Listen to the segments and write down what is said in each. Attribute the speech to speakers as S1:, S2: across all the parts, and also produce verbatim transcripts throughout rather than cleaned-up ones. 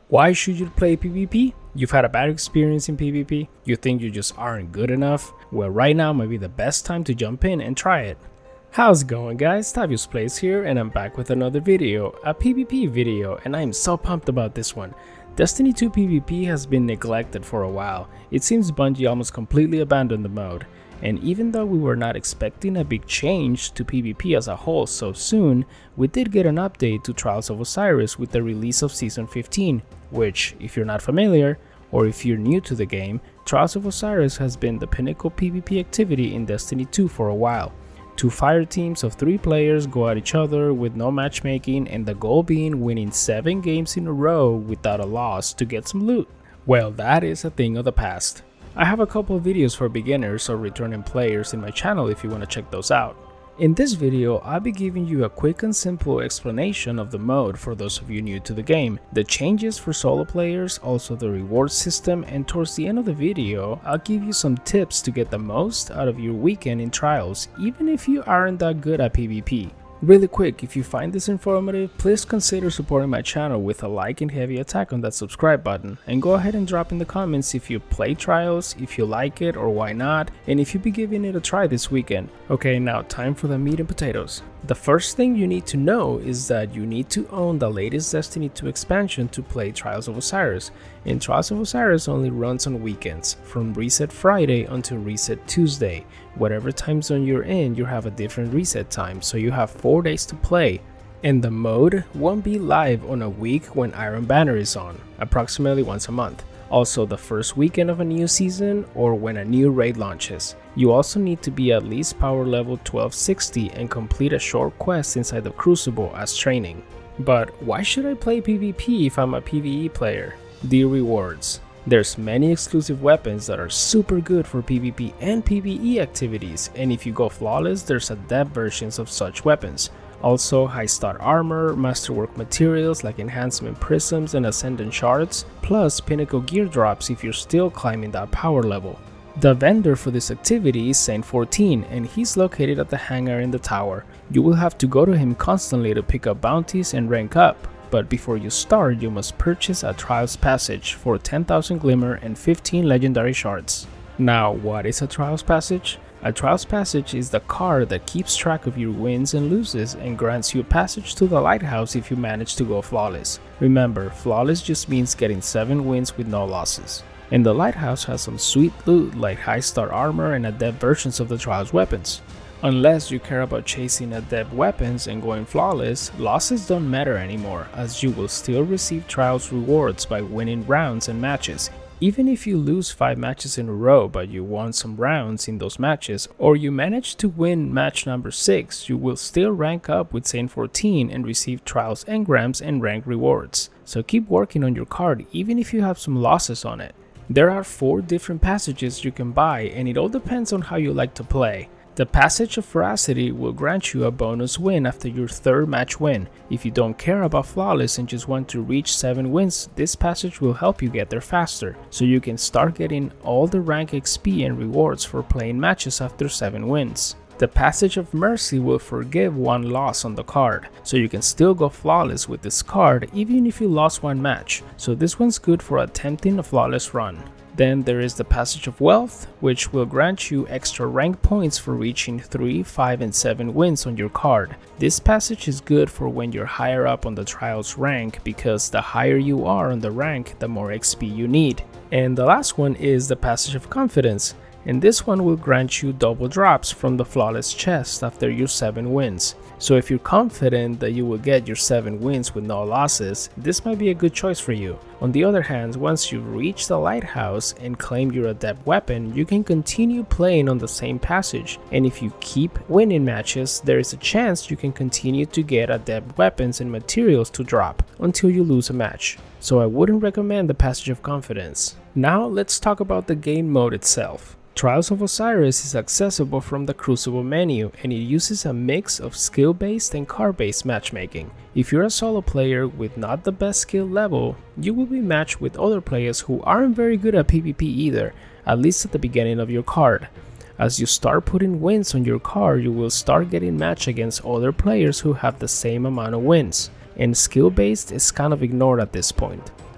S1: Why should you play PvP? You've had a bad experience in PvP? You think you just aren't good enough? Well, right now might be the best time to jump in and try it. How's it going, guys? Tavius Plays here, and I'm back with another video, a PvP video, and I'm so pumped about this one. Destiny two PvP has been neglected for a while. It seems Bungie almost completely abandoned the mode. And even though we were not expecting a big change to PvP as a whole so soon, we did get an update to Trials of Osiris with the release of Season fifteen, which, if you're not familiar, or if you're new to the game, Trials of Osiris has been the pinnacle PvP activity in Destiny two for a while. Two fire teams of three players go at each other with no matchmaking, and the goal being winning seven games in a row without a loss to get some loot. Well, that is a thing of the past. I have a couple of videos for beginners or returning players in my channel if you want to check those out. In this video, I'll be giving you a quick and simple explanation of the mode for those of you new to the game, the changes for solo players, also the reward system, and towards the end of the video, I'll give you some tips to get the most out of your weekend in Trials, even if you aren't that good at PvP. Really quick, if you find this informative, please consider supporting my channel with a like and heavy attack on that subscribe button, and go ahead and drop in the comments if you play Trials, if you like it or why not, and if you'll be giving it a try this weekend. Okay, now time for the meat and potatoes. The first thing you need to know is that you need to own the latest Destiny two expansion to play Trials of Osiris, and Trials of Osiris only runs on weekends, from Reset Friday until Reset Tuesday. Whatever time zone you're in, you have a different reset time, so you have four days to play. And the mode won't be live on a week when Iron Banner is on, approximately once a month. Also the first weekend of a new season or when a new raid launches. You also need to be at least power level twelve sixty and complete a short quest inside the Crucible as training. But why should I play PvP if I'm a PvE player? The rewards. There's many exclusive weapons that are super good for PvP and PvE activities, and if you go flawless, there's adept versions of such weapons. Also, high stat armor, masterwork materials like enhancement prisms and ascendant shards, plus pinnacle gear drops if you're still climbing that power level. The vendor for this activity is Saint fourteen, and he's located at the hangar in the tower. You will have to go to him constantly to pick up bounties and rank up, but before you start, you must purchase a Trials Passage for ten thousand Glimmer and fifteen Legendary Shards. Now, what is a Trials Passage? A Trials Passage is the card that keeps track of your wins and loses and grants you a passage to the Lighthouse if you manage to go flawless. Remember, flawless just means getting seven wins with no losses. And the Lighthouse has some sweet loot like high star armor and adept versions of the Trials weapons. Unless you care about chasing adept weapons and going flawless, losses don't matter anymore, as you will still receive Trials rewards by winning rounds and matches. Even if you lose five matches in a row but you won some rounds in those matches, or you manage to win match number six, you will still rank up with Saint fourteen and receive Trials engrams and rank rewards. So keep working on your card even if you have some losses on it. There are four different passages you can buy, and it all depends on how you like to play. The Passage of Veracity will grant you a bonus win after your third match win. If you don't care about flawless and just want to reach seven wins, this passage will help you get there faster, so you can start getting all the rank X P and rewards for playing matches after seven wins. The Passage of Mercy will forgive one loss on the card, so you can still go flawless with this card even if you lost one match, so this one's good for attempting a flawless run. Then there is the Passage of Wealth, which will grant you extra rank points for reaching three, five, and seven wins on your card. This passage is good for when you're higher up on the Trials rank, because the higher you are on the rank, the more X P you need. And the last one is the Passage of Confidence, and this one will grant you double drops from the Flawless chest after your seven wins. So if you're confident that you will get your seven wins with no losses, this might be a good choice for you. On the other hand, once you reach the Lighthouse and claim your adept weapon, you can continue playing on the same passage, and if you keep winning matches, there is a chance you can continue to get adept weapons and materials to drop until you lose a match. So I wouldn't recommend the Passage of Confidence. Now let's talk about the game mode itself. Trials of Osiris is accessible from the Crucible menu, and it uses a mix of skill-based and card-based matchmaking. If you're a solo player with not the best skill level, you will be matched with other players who aren't very good at PvP either, at least at the beginning of your card. As you start putting wins on your card, you will start getting matched against other players who have the same amount of wins, and skill-based is kind of ignored at this point.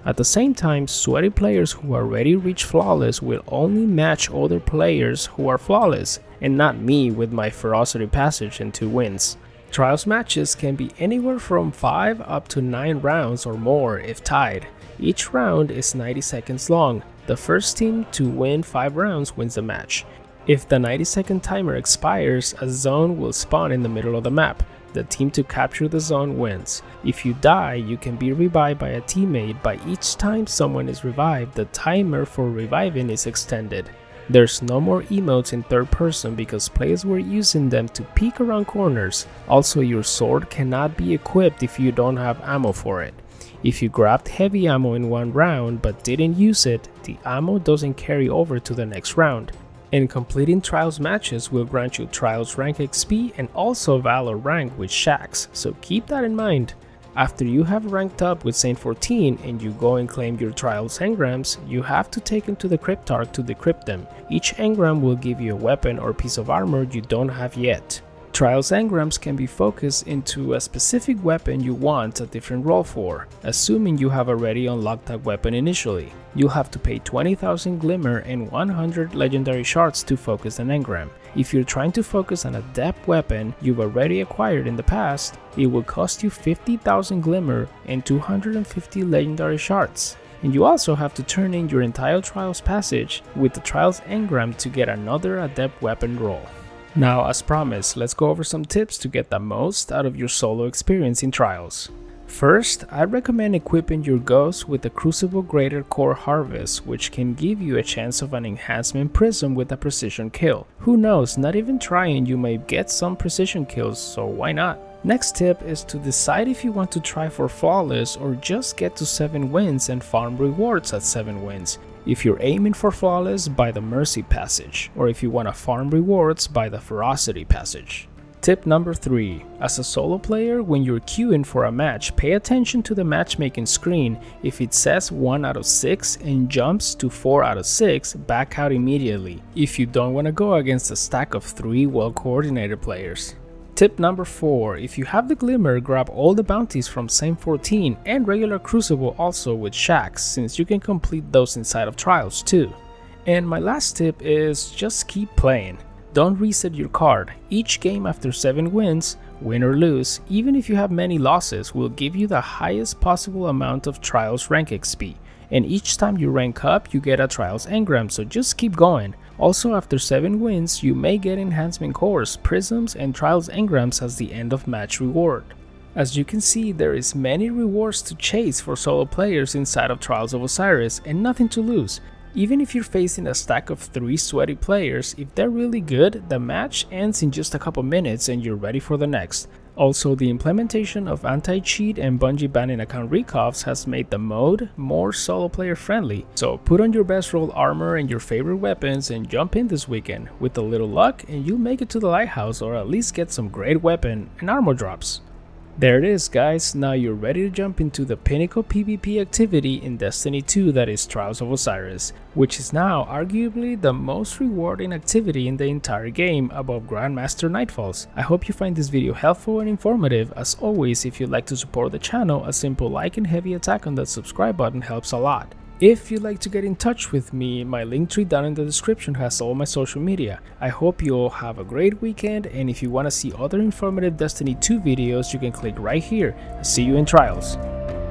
S1: At the same time, sweaty players who already reach flawless will only match other players who are flawless, and not me with my ferocity passage and two wins. Trials matches can be anywhere from five up to nine rounds or more if tied. Each round is ninety seconds long. The first team to win five rounds wins the match. If the ninety second timer expires, a zone will spawn in the middle of the map. The team to capture the zone wins. If you die, you can be revived by a teammate, but each time someone is revived, the timer for reviving is extended. There's no more emotes in third person because players were using them to peek around corners. Also, your sword cannot be equipped if you don't have ammo for it. If you grabbed heavy ammo in one round but didn't use it, the ammo doesn't carry over to the next round. And completing Trials matches will grant you Trials rank X P and also Valor rank with Shax, so keep that in mind. After you have ranked up with Saint fourteen and you go and claim your Trials engrams, you have to take them to the Cryptarch to decrypt them. Each engram will give you a weapon or piece of armor you don't have yet. Trials engrams can be focused into a specific weapon you want a different role for, assuming you have already unlocked that weapon initially. You'll have to pay twenty thousand glimmer and one hundred legendary shards to focus an engram. If you're trying to focus on a depth weapon you've already acquired in the past, it will cost you fifty thousand glimmer and two hundred fifty legendary shards. And you also have to turn in your entire Trials passage with the Trials engram to get another adept weapon role. Now, as promised, let's go over some tips to get the most out of your solo experience in Trials. First, I recommend equipping your ghost with the Crucible Greater Core Harvest, which can give you a chance of an enhancement prism with a precision kill. Who knows, not even trying you may get some precision kills, so why not? Next tip is to decide if you want to try for flawless or just get to seven wins and farm rewards at seven wins. If you're aiming for flawless, buy the Mercy passage, or if you want to farm rewards, buy the Ferocity passage. Tip number three. As a solo player, when you're queuing for a match, pay attention to the matchmaking screen. If it says one out of six and jumps to four out of six, back out immediately, if you don't want to go against a stack of three well-coordinated players. Tip number four. If you have the Glimmer, grab all the bounties from Saint fourteen and regular Crucible also with Shax, since you can complete those inside of Trials too. And my last tip is just keep playing. Don't reset your card. Each game after seven wins, win or lose, even if you have many losses, will give you the highest possible amount of Trials rank X P. And each time you rank up, you get a Trials engram, so just keep going. Also, after seven wins, you may get enhancement cores, prisms, and Trials engrams as the end of match reward. As you can see, there is many rewards to chase for solo players inside of Trials of Osiris, and nothing to lose. Even if you're facing a stack of three sweaty players, if they're really good, the match ends in just a couple minutes and you're ready for the next. Also, the implementation of anti-cheat and Bungie banning account recoffs has made the mode more solo player friendly. So put on your best roll armor and your favorite weapons and jump in this weekend. With a little luck and you'll make it to the lighthouse or at least get some great weapon and armor drops. There it is, guys. Now you're ready to jump into the pinnacle PvP activity in Destiny two, that is Trials of Osiris, which is now arguably the most rewarding activity in the entire game above Grandmaster Nightfalls. I hope you find this video helpful and informative. As always, if you'd like to support the channel, a simple like and heavy attack on that subscribe button helps a lot. If you'd like to get in touch with me, my link tree down in the description has all my social media. I hope you all have a great weekend, and if you want to see other informative Destiny two videos, you can click right here. See you in Trials.